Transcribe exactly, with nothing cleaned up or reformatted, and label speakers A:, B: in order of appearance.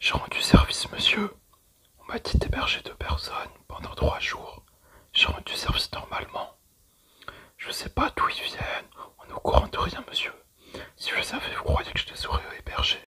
A: J'ai rendu service, monsieur. On m'a dit d'héberger deux personnes pendant trois jours. J'ai rendu service normalement. Je sais pas d'où ils viennent.